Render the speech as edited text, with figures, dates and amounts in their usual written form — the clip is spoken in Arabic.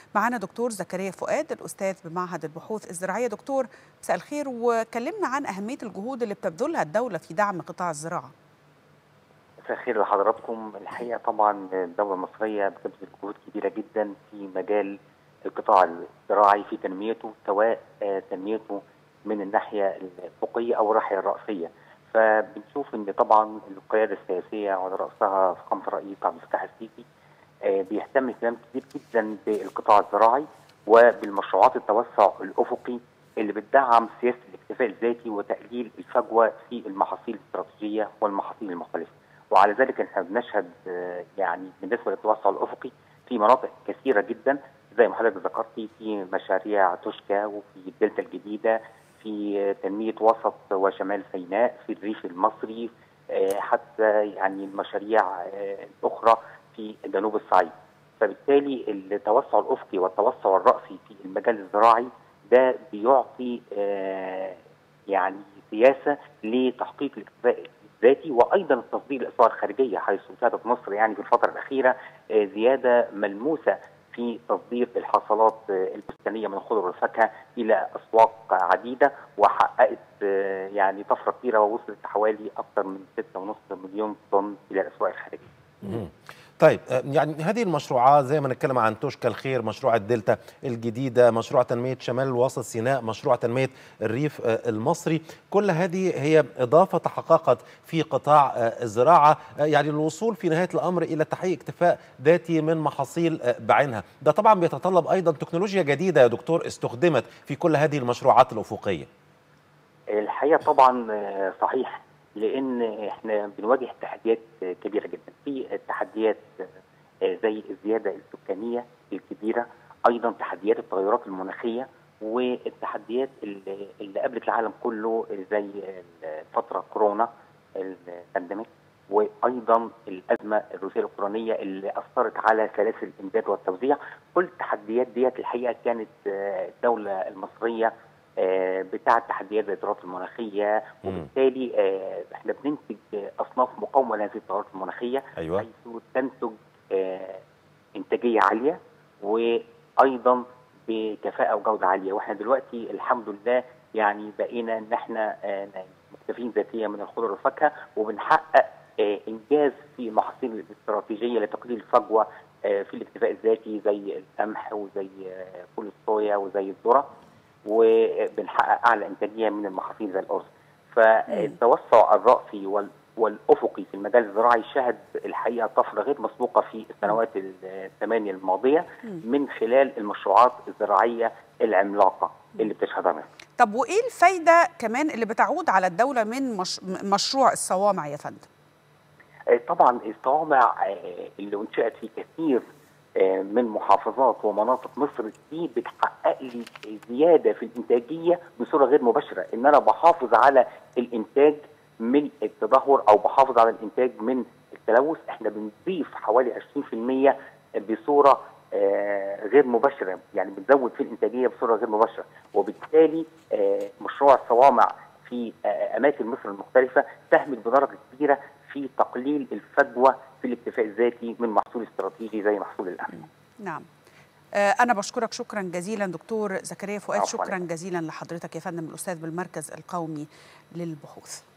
معنا دكتور زكريا فؤاد الأستاذ بمعهد البحوث الزراعية. دكتور مساء الخير، وكلمنا عن أهمية الجهود اللي بتبذلها الدولة في دعم قطاع الزراعة. مساء الخير لحضراتكم. الحقيقة طبعا الدولة المصرية بتبذل جهود كبيرة جدا في مجال القطاع الزراعي في تنميته، سواء تنميته من الناحية الأفقية أو الناحية الرأسية. فبنشوف ان طبعا القيادة السياسية على رأسها فخامة الرئيس عبد الفتاح السيسي بيهتم اهتمام كبير جدا بالقطاع الزراعي وبالمشروعات التوسع الأفقي اللي بتدعم سياسة الاكتفاء الذاتي وتقليل الفجوة في المحاصيل الاستراتيجية والمحاصيل المختلفة. وعلى ذلك احنا بنشهد يعني بالنسبة للتوسع الأفقي في مناطق كثيرة جدا زي ما حضرتك ذكرتي، في مشاريع توشكا وفي الدلتا الجديدة، في تنمية وسط وشمال سيناء، في الريف المصري، حتى يعني المشاريع الأخرى في جنوب الصعيد. فبالتالي التوسع الأفقي والتوسع الرأسي في المجال الزراعي ده بيعطي يعني سياسة لتحقيق الاكتفاء الذاتي وأيضا التصدير للأسواق الخارجية، حيث شهدت مصر يعني في الفترة الأخيرة زيادة ملموسة في تصدير الحصلات البستانيه من الخضر والفاكهه الى اسواق عديده، وحققت يعني طفره كبيره ووصلت حوالي اكثر من 6.5 مليون طن الى الاسواق الخارجيه. طيب، يعني هذه المشروعات زي ما نتكلم عن توشكا الخير، مشروع الدلتا الجديدة، مشروع تنمية شمال وسط سيناء، مشروع تنمية الريف المصري، كل هذه هي إضافة تحققت في قطاع الزراعة، يعني الوصول في نهاية الأمر إلى تحقيق اكتفاء ذاتي من محاصيل بعينها. ده طبعا بيتطلب أيضا تكنولوجيا جديدة يا دكتور استخدمت في كل هذه المشروعات الأفقية. الحقيقة طبعا صحيح، لان احنا بنواجه تحديات كبيره جدا. في تحديات زي الزياده السكانيه الكبيره، ايضا تحديات التغيرات المناخيه، والتحديات اللي قابلت العالم كله زي فتره كورونا البانديميك، وايضا الازمه الروسيه الاوكرانيه اللي اثرت على سلاسل الامداد والتوزيع. كل التحديات ديت الحقيقه كانت الدوله المصريه بتاع التحديات زي التغيرات المناخيه، وبالتالي احنا بننتج اصناف مقاومه لهذه التغيرات المناخيه. أيوة. حيث تنتج انتاجيه عاليه وايضا بكفاءه وجوده عاليه. واحنا دلوقتي الحمد لله يعني بقينا ان احنا مكتفين ذاتيا من الخضر والفاكهه، وبنحقق انجاز في المحاصيل الاستراتيجيه لتقليل الفجوه في الاكتفاء الذاتي زي القمح وزي فول الصويا وزي الذره، وبنحقق اعلى انتاجيه من المحاصيل زي الارز. فالتوسع الرأسي والافقي في المجال الزراعي شهد الحقيقه طفره غير مسبوقه في السنوات الثمانيه الماضيه من خلال المشروعات الزراعيه العملاقه اللي بتشهدها مصر. طب وايه الفايده كمان اللي بتعود على الدوله من مشروع الصوامع يا فندم؟ طبعا الصوامع اللي انشئت في كثير من محافظات ومناطق مصر دي بتحقق لي زياده في الانتاجيه بصوره غير مباشره، ان انا بحافظ على الانتاج من التدهور او بحافظ على الانتاج من التلوث. احنا بنضيف حوالي 20% بصوره غير مباشره، يعني بنزود في الانتاجيه بصوره غير مباشره، وبالتالي مشروع الصوامع في اماكن مصر المختلفه ساهمت بدرجه كبيره في تقليل الفجوه في الاكتفاء الذاتي من محصول استراتيجي زي محصول القمح. نعم. أنا بشكرك شكرا جزيلا دكتور زكريا فؤاد، شكرا جزيلا لحضرتك يا فندم، الأستاذ بالمركز القومي للبحوث.